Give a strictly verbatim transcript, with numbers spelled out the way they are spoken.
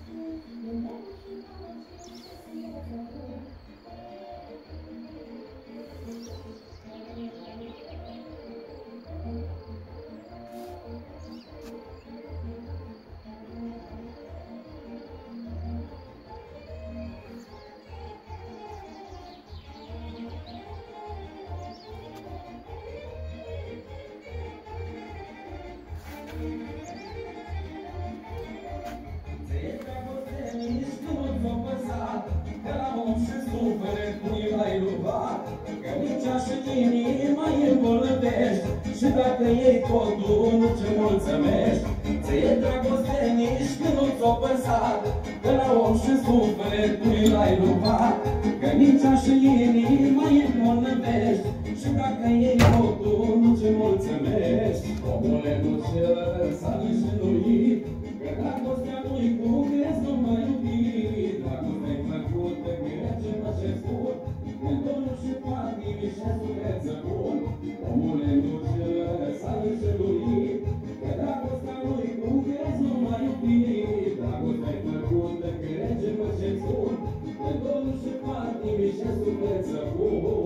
Și dacă iei totul, nu ce mulțumești. Ție dragoste nici când nu ți-o păsat, că la om și suflet nu-i l-ai luat. Că nici așa inima îi îmbolnăvești. Și dacă iei totul, nu ce mulțumești. Omule, nu ce lăsa nici nu-i, că dragostea nu-i cu crezi, nu mai iubi. Dragostea-i plăcută, merge mă ce spun, că Domnul și patimii și sufletă bun. Omule, nu ce lăsa nici nu-i, că dragostea nu-i cu crezi, nu mai iubi. Dragostea-i plăcută, merge mă ce spun, că Domnul și patimii și sufletă bun.